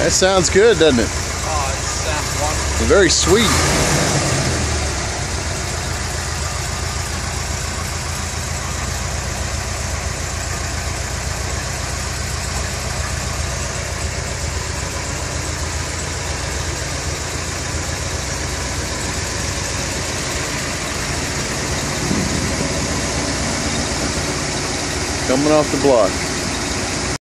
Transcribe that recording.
That sounds good, doesn't it? Oh, it sounds wonderful. Very sweet. Coming off the block.